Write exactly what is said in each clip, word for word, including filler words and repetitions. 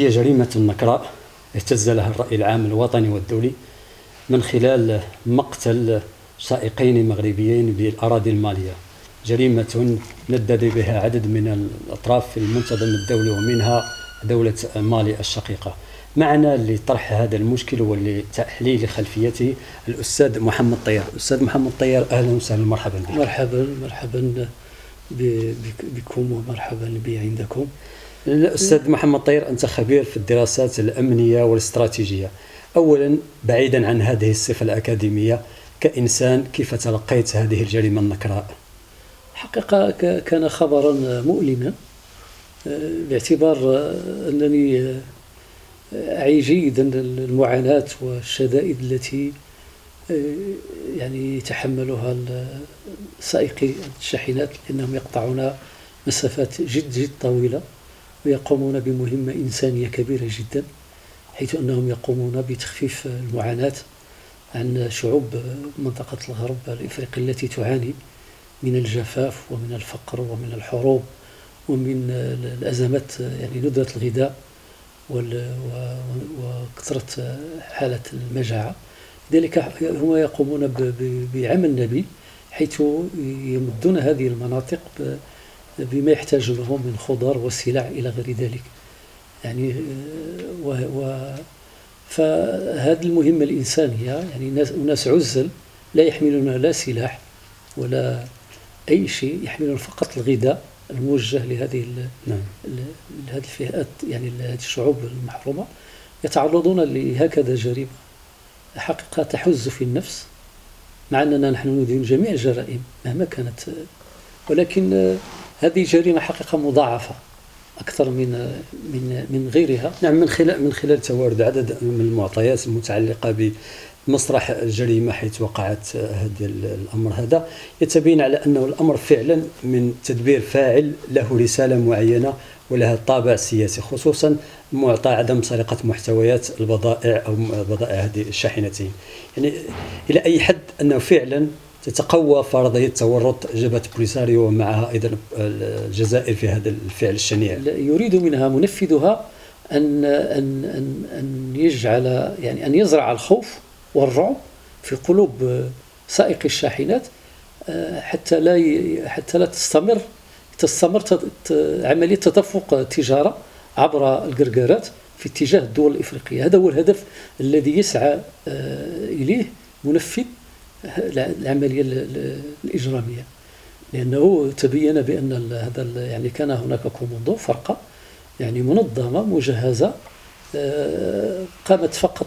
هي جريمة نكراء اهتز لها الرأي العام الوطني والدولي من خلال مقتل سائقين مغربيين بالأراضي المالية. جريمة ندد بها عدد من الأطراف في المنتظم الدولي ومنها دولة مالي الشقيقة. معنا لطرح هذا المشكل ولتحليل خلفيته الأستاذ محمد طيار. أستاذ محمد طيار، أهلا وسهلا، مرحبا بك. مرحبا مرحبا بكم ومرحبا بي عندكم. الأستاذ محمد طيار، أنت خبير في الدراسات الأمنية والاستراتيجية. أولا، بعيدا عن هذه الصفة الأكاديمية، كإنسان كيف تلقيت هذه الجريمة النكراء؟ حقيقة كان خبرا مؤلما، باعتبار أنني أعي جيدا المعاناة والشدائد التي يعني يتحملها سائقي الشاحنات، لأنهم يقطعون مسافات جد جد طويلة ويقومون بمهمة إنسانية كبيرة جدا، حيث أنهم يقومون بتخفيف المعاناة عن شعوب منطقة الغرب الإفريقي التي تعاني من الجفاف ومن الفقر ومن الحروب ومن الأزمات، يعني ندرة الغذاء وكثرة حالة المجاعة. لذلك هم يقومون بعمل نبيل، حيث يمدون هذه المناطق بما يحتاج له من خضار وسلع إلى غير ذلك. يعني و و فهذه المهمة الإنسانية، يعني ناس, ناس عزل لا يحملون لا سلاح ولا أي شيء، يحملون فقط الغذاء الموجه لهذه نعم. لهذه الفئات، يعني هذه الشعوب المحرومة، يتعرضون لهكذا جريمة حقيقة تحز في النفس، مع أننا نحن ندين جميع الجرائم مهما كانت، ولكن هذه جريمة حقيقة مضاعفة أكثر من من من غيرها. نعم، من خلال من خلال توارد عدد من المعطيات المتعلقة بمسرح الجريمة حيث وقعت هذا الأمر، هذا يتبين على أنه الأمر فعلا من تدبير فاعل له رسالة معينة ولها طابع سياسي، خصوصا معطى عدم سرقة محتويات البضائع أو بضائع هذه الشاحنتين. يعني إلى أي حد أنه فعلا تتقوى فرضية تورط جبهة بوليساريو ومعها أيضا الجزائر في هذا الفعل الشنيع؟ يريد منها منفذها أن أن أن أن يجعل، يعني أن يزرع الخوف والرعب في قلوب سائقي الشاحنات، حتى لا حتى لا تستمر تستمر عملية تدفق التجارة عبر القرقارات في اتجاه الدول الإفريقية. هذا هو الهدف الذي يسعى إليه منفذ العملية الإجرامية، لأنه تبين بأن هذا يعني كان هناك كوموندو، فرقة يعني منظمة مجهزة قامت فقط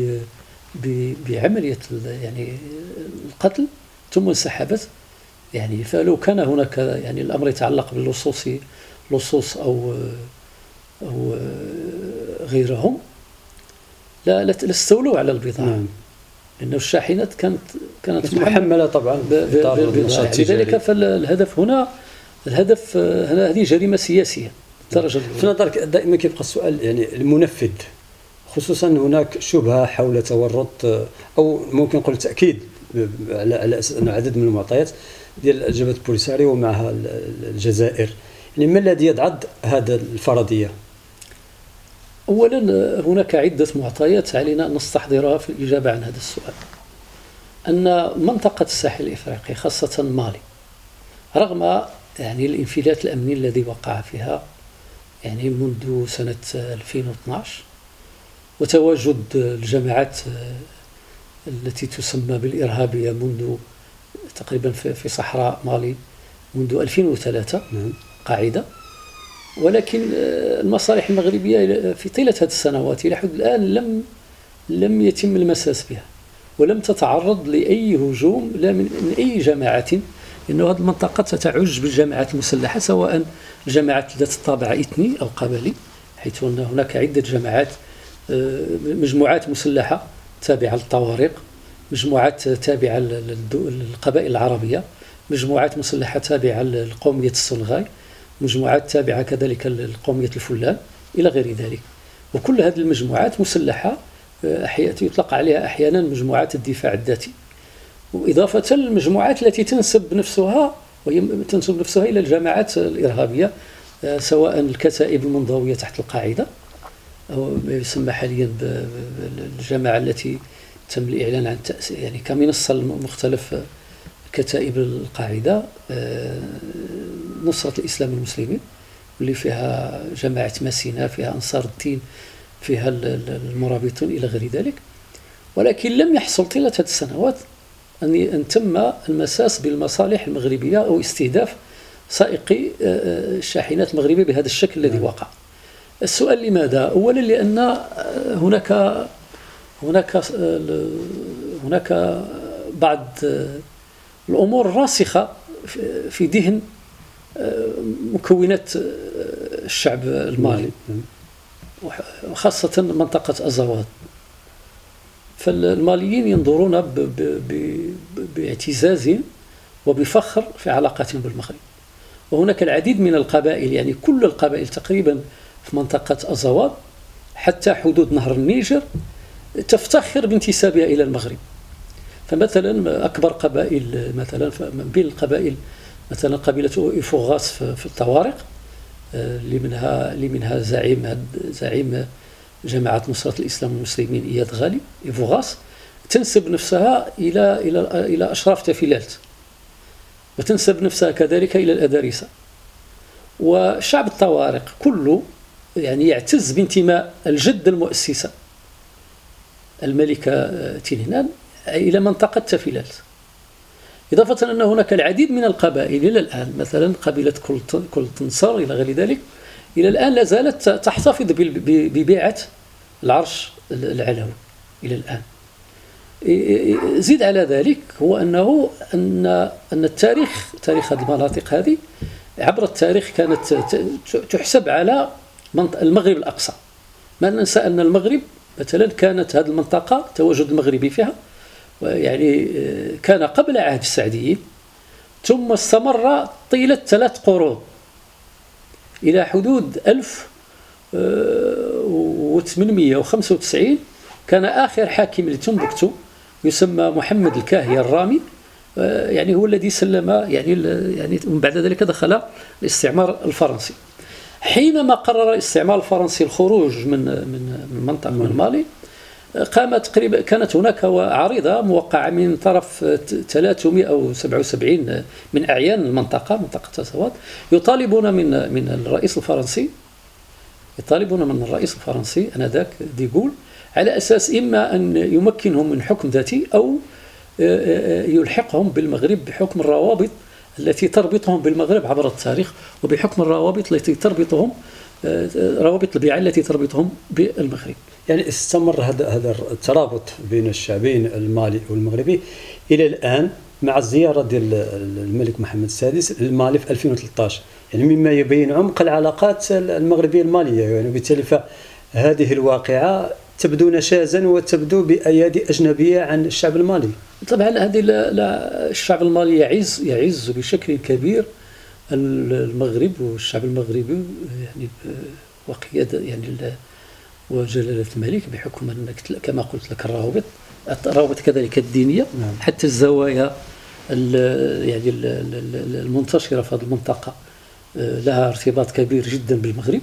بعملية يعني القتل ثم انسحبت. يعني فلو كان هناك يعني الأمر يتعلق باللصوص لصوص أو أو غيرهم لا لاستولوا على البضاعة. نعم. لأن الشاحنات كانت كانت محملة طبعا بضاعة، لذلك فالهدف هنا الهدف هنا هذه جريمة سياسية الدرجة الأولى. في نظرك دائما كيبقى السؤال، يعني المنفذ، خصوصا هناك شبهة حول تورط أو ممكن نقول تأكيد على على أن عدد من المعطيات ديال جبهة بوليساريو ومعها الجزائر، يعني ما الذي يضعض هذا الفرضية؟ أولا هناك عدة معطيات علينا أن نستحضرها في الإجابة عن هذا السؤال. أن منطقة الساحل الإفريقي خاصة مالي، رغم يعني الانفلات الأمني الذي وقع فيها يعني منذ سنة ألفين واثناعش وتواجد الجماعات التي تسمى بالإرهابية منذ تقريبا في صحراء مالي منذ ألفين وثلاثة قاعدة، ولكن المصالح المغربية في طيلة هذه السنوات إلى حد الآن لم لم يتم المساس بها ولم تتعرض لأي هجوم لا من, من أي جماعة، لأنه هذه المنطقة تتعج بالجماعات المسلحة، سواء الجماعات ذات الطابع إثني أو قبلي، حيث أن هناك عدة جماعات، مجموعات مسلحة تابعة للطوارق، مجموعات تابعة للقبائل العربية، مجموعات مسلحة تابعة لقومية السنغاي، مجموعات تابعة كذلك لقومية الفلان إلى غير ذلك. وكل هذه المجموعات مسلحة يطلق عليها أحيانا مجموعات الدفاع الذاتي، وإضافة للمجموعات التي تنسب نفسها وهي تنسب نفسها إلى الجماعات الإرهابية، سواء الكتائب المنضوية تحت القاعدة أو ما يسمى حاليا بالجماعة التي تم الإعلان عن تأسيس يعني كمنصة لمختلف كتائب القاعدة، نصرة الإسلام والمسلمين، واللي فيها جماعة ماسينا، فيها أنصار الدين، فيها المرابطون إلى غير ذلك. ولكن لم يحصل طيلة هذه السنوات أن تم المساس بالمصالح المغربية أو استهداف سائقي الشاحنات المغربية بهذا الشكل الذي وقع. السؤال لماذا؟ أولا لأن هناك هناك هناك بعض الأمور الراسخة في ذهن مكونات الشعب المالي، وخاصة منطقة أزاواد. فالماليين ينظرون باعتزاز وبفخر في علاقاتهم بالمغرب. وهناك العديد من القبائل، يعني كل القبائل تقريبا في منطقة أزاواد حتى حدود نهر النيجر تفتخر بانتسابها إلى المغرب. فمثلا أكبر قبائل مثلا من بين القبائل مثلا قبيلة إفوغاس في الطوارق، اللي منها اللي منها زعيم زعيم جماعة نصرة الإسلام والمسلمين إياد غالي إفوغاس، تنسب نفسها إلى إلى إلى أشراف تافيلالت، وتنسب نفسها كذلك إلى الأدارسة. وشعب الطوارق كله يعني يعتز بانتماء الجدة المؤسسة الملكة تينينان إلى منطقة تافيلالت. إضافة أن هناك العديد من القبائل إلى الآن، مثلا قبيلة كلتنصر إلى غير ذلك، إلى الآن لا زالت تحتفظ ببيعة العرش العلوي إلى الآن. زيد على ذلك هو أنه أن أن التاريخ تاريخ هذه المناطق هذه عبر التاريخ كانت تحسب على المغرب الأقصى. ما ننسى أن المغرب مثلا كانت هذه المنطقة تواجد المغربي فيها يعني كان قبل عهد السعديين، ثم استمر طيلة ثلاث قرون إلى حدود ألف وثمانمئة وخمسة وتسعين. كان آخر حاكم لتنبكتو يسمى محمد الكاهي الرامي، يعني هو الذي سلم يعني يعني ومن بعد ذلك دخل الاستعمار الفرنسي. حينما قرر الاستعمار الفرنسي الخروج من من من منطقة من مالي، قامت تقريبا كانت هناك عريضة موقعة من طرف ثلاثمئة وسبعة وسبعين من أعيان المنطقة منطقة أزاواد، يطالبون من من الرئيس الفرنسي يطالبون من الرئيس الفرنسي آنذاك ديغول على أساس إما أن يمكنهم من حكم ذاتي أو يلحقهم بالمغرب بحكم الروابط التي تربطهم بالمغرب عبر التاريخ، وبحكم الروابط التي تربطهم روابط البيعة التي تربطهم بالمغرب. يعني استمر هذا هذا الترابط بين الشعبين المالي والمغربي إلى الآن مع الزيارة ديال الملك محمد السادس للمالي في ألفين وثلاثة عشر، يعني مما يبين عمق العلاقات المغربية المالية. يعني وبالتالي فهذه الواقعة تبدو نشازا وتبدو بأيادي أجنبية عن الشعب المالي. طبعا هذه الشعب المالي يعز يعز بشكل كبير المغرب والشعب المغربي، يعني وقيادة يعني وجلالة الملك بحكم أنك كما قلت لك الروابط الروابط كذلك الدينية. نعم. حتى الزوايا يعني المنتشرة في هذه المنطقة لها ارتباط كبير جدا بالمغرب.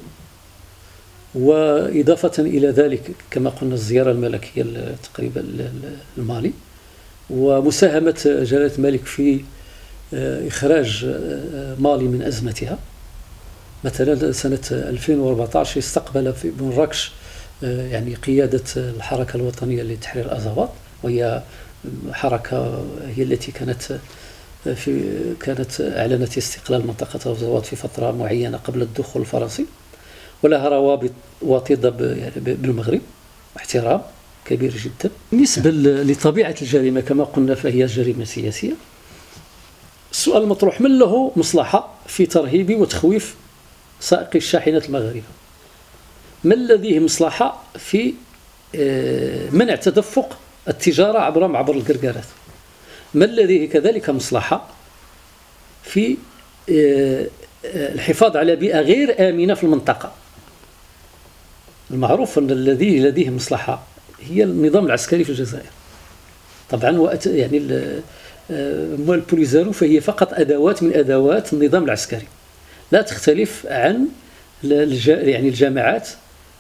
وإضافة إلى ذلك كما قلنا الزيارة الملكية تقريبا المالي، ومساهمة جلالة الملك في إخراج مالي من أزمتها. مثلا سنة ألفين وأربعة عشر استقبل في مراكش يعني قيادة الحركة الوطنية لتحرير أزاواد، وهي حركة هي التي كانت في كانت أعلنت استقلال منطقة أزاواد في فترة معينة قبل الدخول الفرنسي، ولها روابط وطيدة بالمغرب واحترام كبير جدا. بالنسبة لطبيعة الجريمة كما قلنا فهي جريمة سياسية. السؤال المطروح: من له مصلحة في ترهيب وتخويف سائقي الشاحنات المغاربة؟ من لديه مصلحة في منع تدفق التجارة عبر عبر القرقارات؟ من لديه كذلك مصلحة في الحفاظ على بيئة غير آمنة في المنطقة؟ المعروف أن الذي لديه مصلحة هي النظام العسكري في الجزائر. طبعا يعني البوليزارو فهي فقط أدوات من أدوات النظام العسكري، لا تختلف عن يعني الجماعات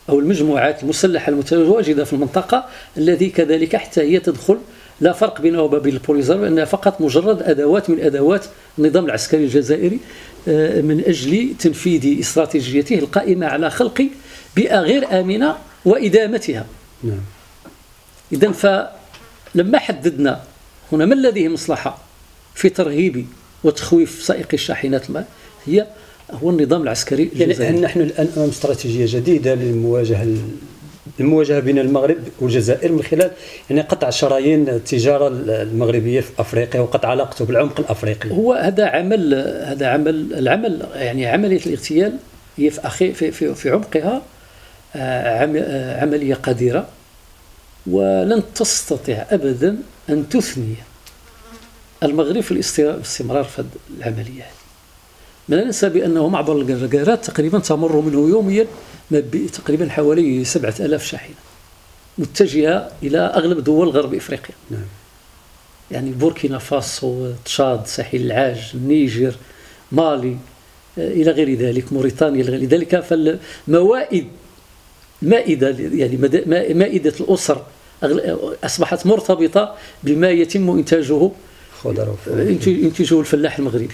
أو المجموعات المسلحة المتواجدة في المنطقة، الذي كذلك حتى هي تدخل، لا فرق بينها وبين البوليزاريو، أنها فقط مجرد أدوات من أدوات النظام العسكري الجزائري من أجل تنفيذ استراتيجيته القائمة على خلق بيئة غير آمنة وإدامتها. نعم. إذن فلما حددنا هنا ما لديه مصلحة في ترهيب وتخويف سائقي الشاحنات هي هو النظام العسكري الجزائري. يعني نحن الآن أمام استراتيجية جديدة للمواجهة المواجهة بين المغرب والجزائر من خلال يعني قطع شرايين التجارة المغربية في أفريقيا وقطع علاقته بالعمق الأفريقي. هو هذا عمل هذا عمل العمل يعني عملية الاغتيال هي في أخي في في, في عمقها عملية قذرة، ولن تستطيع أبدا أن تثني المغرب في الاستمرار في العملية. ما لا ننسى بأنه معبر الجرجارات تقريبا تمر منه يوميا تقريبا حوالي سبعة آلاف شاحنة متجهة إلى أغلب دول غرب إفريقيا. نعم. يعني بوركينا فاسو، تشاد، ساحل العاج، النيجر، مالي، إلى غير ذلك، موريتانيا. إلى غير ذلك فالموائد مائدة يعني مائدة الأسر أصبحت مرتبطة بما يتم إنتاجه إنتاجه الفلاح المغربي.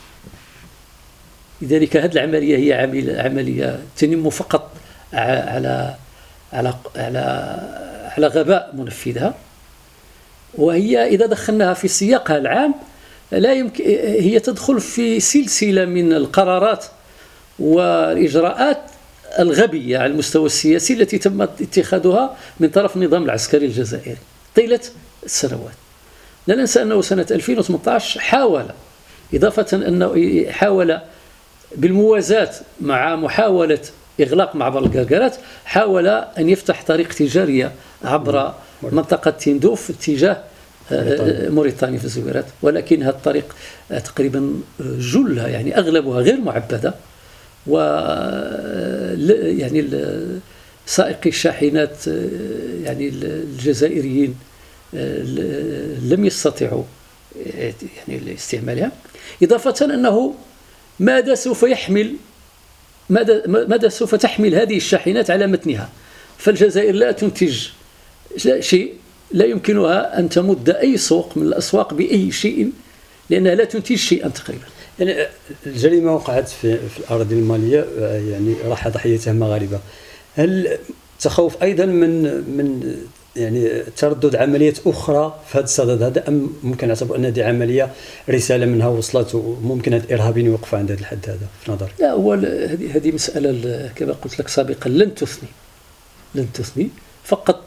لذلك هذه العملية هي عملية تنم فقط على على على على غباء منفذها، وهي إذا دخلناها في سياقها العام لا يمكن، هي تدخل في سلسلة من القرارات والإجراءات الغبية على المستوى السياسي التي تم اتخاذها من طرف النظام العسكري الجزائري طيلة السنوات. لا ننسى أنه سنة ألفين وثمانية عشر حاول، إضافة أنه حاول بالموازاة مع محاولة إغلاق معبر الجرجارات، حاول أن يفتح طريق تجارية عبر منطقة تندوف في اتجاه موريتانيا في الزويرات، ولكن هذا الطريق تقريبا جلها يعني أغلبها غير معبدة، و يعني سائقي الشاحنات يعني الجزائريين لم يستطيعوا يعني استعمالها. إضافة أنه ماذا سوف يحمل ماذا ماذا سوف تحمل هذه الشاحنات على متنها؟ فالجزائر لا تنتج شيء، لا يمكنها أن تمد أي سوق من الأسواق بأي شيء، لأنها لا تنتج شيئا تقريبا. يعني الجريمة وقعت في, في الأراضي المالية، يعني راح ضحيتها مغاربة. هل تخوف أيضا من من يعني تردد عمليات أخرى في هذا الصدد هذا، أم ممكن نعتبر أن هذه عملية رسالة منها وصلت وممكن هاد الإرهابيين يوقفوا عند هذا الحد هذا في نظرك؟ لا، هو هذه هذه مسألة كما قلت لك سابقا لن تثني لن تثني فقط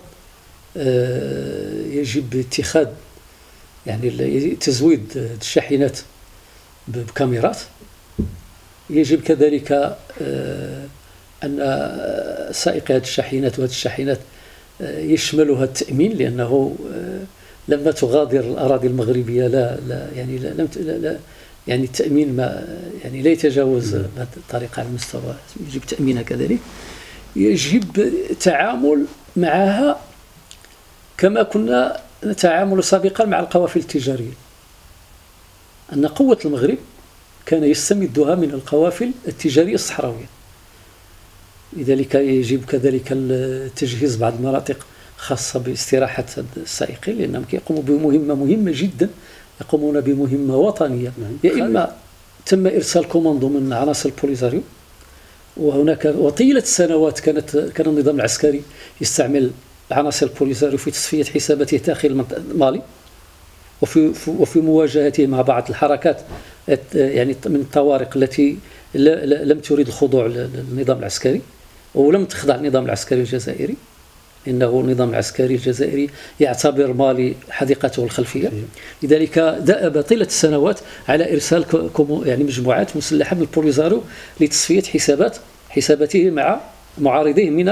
يجب اتخاذ يعني تزويد الشاحنات بكاميرات. يجب كذلك أن سائقي هذه الشاحنات وهذه الشاحنات يشملها التأمين، لأنه لما تغادر الأراضي المغربية لا لا يعني لا, لم لا, لا يعني التأمين ما يعني لا يتجاوز هذه الطريقة على المستوى، يجب تأمينها كذلك. يجب التعامل معها كما كنا نتعامل سابقا مع القوافل التجارية، أن قوة المغرب كان يستمدها من القوافل التجارية الصحراوية. لذلك يجب كذلك تجهيز بعض المناطق خاصة باستراحة السائقين، لأنهم يقوموا بمهمة مهمة جدا، يقومون بمهمة وطنية. يا إما تم إرسال كوماندو من عناصر البوليزاريو، وهناك وطيلة السنوات كانت كان النظام العسكري يستعمل عناصر البوليزاريو في تصفية حساباته داخل مالي، وفي وفي مواجهته مع بعض الحركات يعني من الطوارق التي لم تريد الخضوع للنظام العسكري ولم تخضع النظام العسكري الجزائري، إنه النظام العسكري الجزائري يعتبر مالي حديقته الخلفية. لذلك دأب طيلة السنوات على إرسال يعني مجموعات مسلحة من البوليزاريو لتصفية حسابات حساباته مع معارضيه من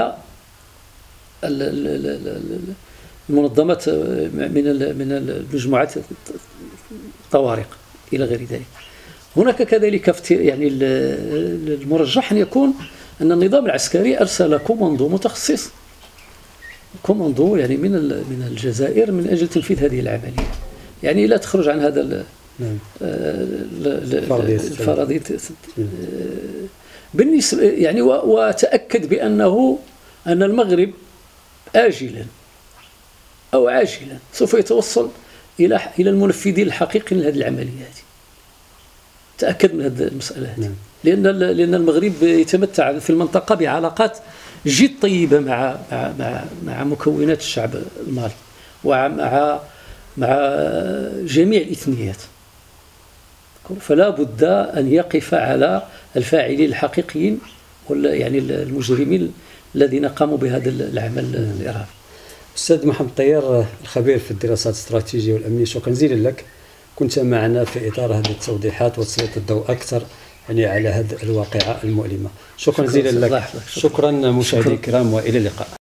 المنظمات من من المجموعات الطوارق إلى غير ذلك. هناك كذلك يعني المرجح أن يكون أن النظام العسكري أرسل كوماندو متخصص، كوماندو يعني من من الجزائر من أجل تنفيذ هذه العملية، يعني لا تخرج عن هذا الفرضية بالنسبة يعني، وتأكد بأنه أن المغرب آجلا أو عاجلا سوف يتوصل إلى إلى المنفذين الحقيقيين لهذه العملية هذه. تأكد من هذه المسألة هذه. نعم. لأن لأن المغرب يتمتع في المنطقة بعلاقات جد طيبة مع مع مع, مع مكونات الشعب المالي ومع مع جميع الإثنيات. فلا بد أن يقف على الفاعلين الحقيقيين يعني المجرمين الذين قاموا بهذا العمل الإرهابي. أستاذ محمد طيار الخبير في الدراسات الاستراتيجية والأمنية، شكرا جزيلا لك. كنت معنا في إطار هذه التوضيحات وتسليط الضوء أكثر يعني على هذه الواقعة المؤلمة. شكرا جزيلا لك. شكرا مشاهدي الكرام وإلى اللقاء.